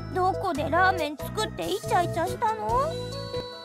どこでラーメン作ってイチャイチャしたの？